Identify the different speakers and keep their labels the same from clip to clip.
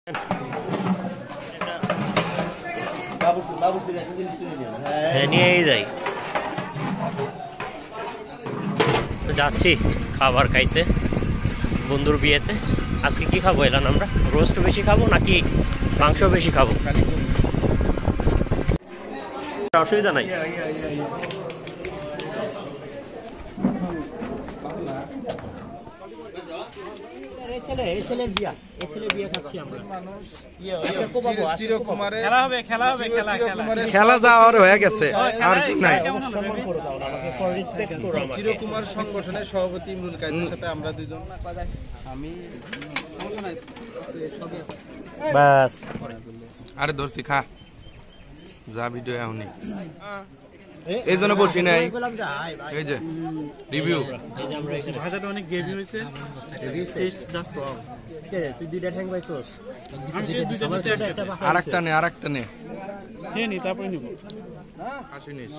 Speaker 1: নিয়েই যাই যাচ্ছি খাবার খাইতে বন্ধুর বিয়েতে। আজকে কি খাবো এলাম আমরা? রোস্ট বেশি খাবো নাকি মাংস বেশি খাবো? অসুবিধা নাই।
Speaker 2: খেলা যাওয়ার হয়ে গেছে আর নাই।
Speaker 3: চিরকুমার সংগঠনের সভাপতি ইমরুল কায়েদের সাথে আমরা দুজন
Speaker 1: বাস
Speaker 2: আরে ধরছি খা যা ভিডিও এখনই এই জন্য বসি নাই। এই যে রিভিউ
Speaker 4: ভাজাটা অনেক গ্রেভি হয়েছে।
Speaker 1: তুই দুইটা ঠ্যাং পাইছস?
Speaker 2: আরেকটা নে
Speaker 4: খেয়ে নি তারপরে নিব।
Speaker 2: আসি নিস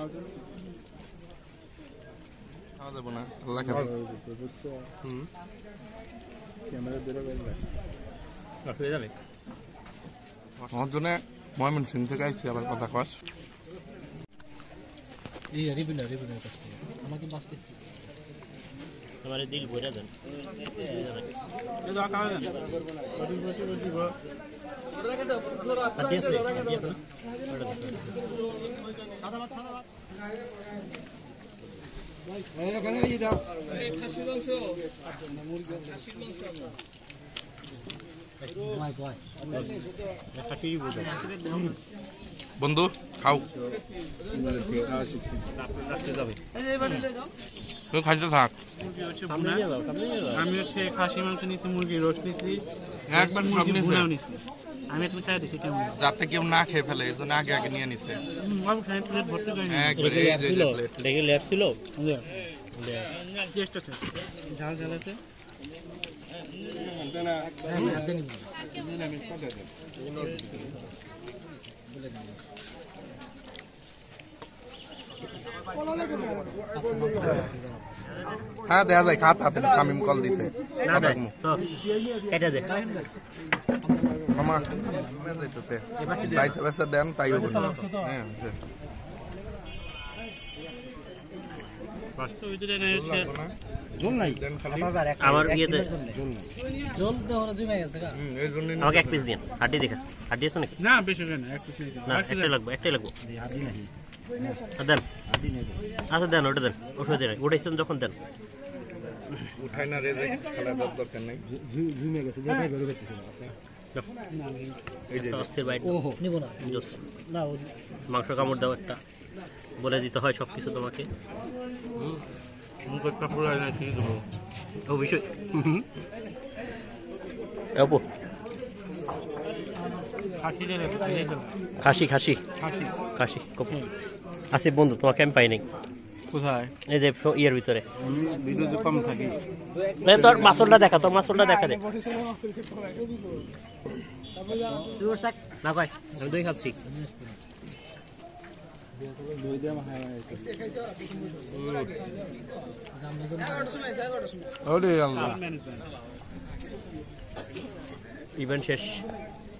Speaker 2: খাওয়া যাবো না আল্লাহ খাবে। আমার জন্য ময়মনসিং থেকে আইছি আবার কথা কস।
Speaker 1: हमारे दिल भरा देन
Speaker 2: বন্ধু খাও খাইতে থাক।
Speaker 4: আমি হচ্ছে খাসি মাংস নিচ্ছি, মুরগি রোস্ট নিচ্ছি,
Speaker 2: একবার সব নিছে।
Speaker 4: আমি একটু খাই দেখি কেমন।
Speaker 2: যাতে কেউ না খেয়ে ফেলে এই জন্য আগে আগে নিয়ে নিছে।
Speaker 4: প্লেট ভর্তি করে
Speaker 2: একবারে এই যে প্লেট
Speaker 1: দেখি লেফট ছিল
Speaker 4: টেস্ট আছে, ঝাল ঝাল আছে।
Speaker 2: হ্যাঁ দেখা যায় খাত হাতে শামিম কল দিছে
Speaker 1: না দেখ তো কেটে দে
Speaker 2: মামা যাইতেছে পয়সা পয়সা দেন তাই হবে। হ্যাঁ
Speaker 1: আমার ইয়েতে আমাকে এক পিস দিন। হাড্ডি দেখা হাড্ডি আছে নাকি?
Speaker 4: না বেশি না,
Speaker 1: না একটাই লাগবে দেন। আচ্ছা দেন ওটা দেন, ওষুধ দেন উঠাইছেন যখন দেন।
Speaker 2: উঠাই না রে খেলার দরকার নাই।
Speaker 1: মাংস কামড় দাও একটা, বলে দিতে হয় সবকিছু তোমাকে। অবশ্যই খাসি খাসি খাসি আসি বন্ধু, তোমাকে আমি পাই নাই।
Speaker 3: কোথায়?
Speaker 1: এই যে ইয়ের ভিতরে
Speaker 3: ভিডিওতে কম থাকি।
Speaker 1: তোর মাছলটা দেখা, তোর মাছলটা দেখা দে না কয় আমি দই খাচ্ছি। ইভেন্ট শেষ।